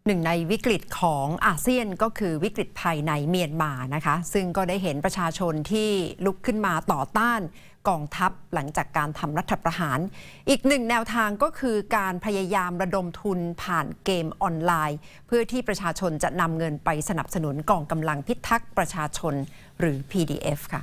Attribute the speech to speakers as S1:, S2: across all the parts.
S1: หนึ่งในวิกฤตของอาเซียนก็คือวิกฤตภายในเมียนมานะคะซึ่งก็ได้เห็นประชาชนที่ลุกขึ้นมาต่อต้านกองทัพหลังจากการทำรัฐประหารอีกหนึ่งแนวทางก็คือการพยายามระดมทุนผ่านเกมออนไลน์เพื่อที่ประชาชนจะนำเงินไปสนับสนุนกองกำลังพิทักษ์ประชาชนหรือ PDF ค่ะ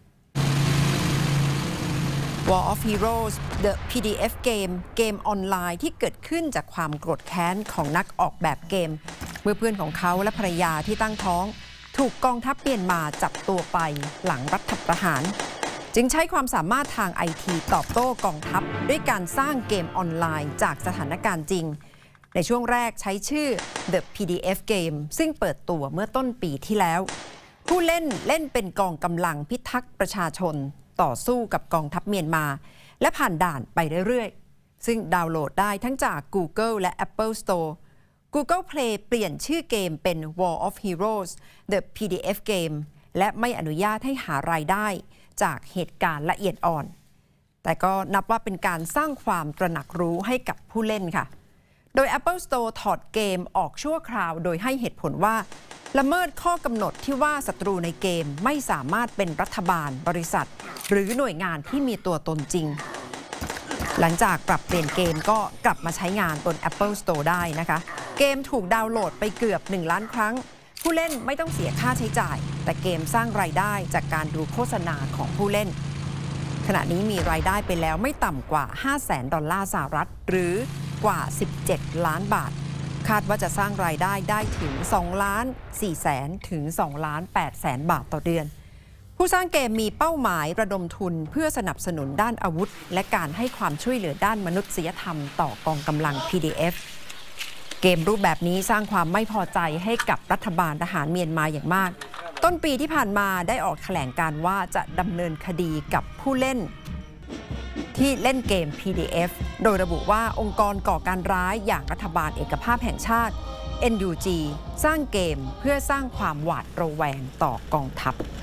S1: War of Heroes The PDF เกมออนไลน์ที่เกิดขึ้นจากความโกรธแค้นของนักออกแบบเกมเมื่อเพื่อนของเขาและภรรยาที่ตั้งท้องถูกกองทัพเมียนมาจับตัวไปหลังรัฐประหารจึงใช้ความสามารถทาง IT ตอบโต้กองทัพด้วยการสร้างเกมออนไลน์จากสถานการณ์จริงในช่วงแรกใช้ชื่อ The PDF ซึ่งเปิดตัวเมื่อต้นปีที่แล้วผู้เล่นเป็นกองกำลังพิทักษ์ประชาชนต่อสู้กับกองทัพเมียนมาและผ่านด่านไปเรื่อยๆซึ่งดาวน์โหลดได้ทั้งจาก Google และ Apple Store Google Play เปลี่ยนชื่อเกมเป็น War of Heroes The PDF และไม่อนุญาตให้หารายได้จากเหตุการณ์ละเอียดอ่อนแต่ก็นับว่าเป็นการสร้างความตระหนักรู้ให้กับผู้เล่นค่ะโดย Apple Store ถอดเกมออกชั่วคราวโดยให้เหตุผลว่าละเมิดข้อกำหนดที่ว่าศัตรูในเกมไม่สามารถเป็นรัฐบาลบริษัทหรือหน่วยงานที่มีตัวตนจริงหลังจากปรับเปลี่ยนเกมก็กลับมาใช้งานบน Apple Store ได้นะคะเกมถูกดาวน์โหลดไปเกือบ1 ล้านครั้งผู้เล่นไม่ต้องเสียค่าใช้จ่ายแต่เกมสร้างรายได้จากการดูโฆษณาของผู้เล่นขณะนี้มีรายได้ไปแล้วไม่ต่ำกว่า $500,000 หรือกว่า17 ล้านบาทคาดว่าจะสร้างรายได้ถึง2,400,000 ถึง2,800,000 บาทต่อเดือนผู้สร้างเกมมีเป้าหมายระดมทุนเพื่อสนับสนุนด้านอาวุธและการให้ความช่วยเหลือด้านมนุษยธรรมต่อกองกำลัง PDF เกมรูปแบบนี้สร้างความไม่พอใจให้กับรัฐบาลทหารเมียนมาอย่างมากต้นปีที่ผ่านมาได้ออกแถลงการว่าจะดำเนินคดีกับผู้เล่นที่เล่นเกม PDF โดยระบุว่าองค์กรก่อการร้ายอย่างรัฐบาลเอกภาพแห่งชาติ NUG สร้างเกมเพื่อสร้างความหวาดระแวงต่อกองทัพ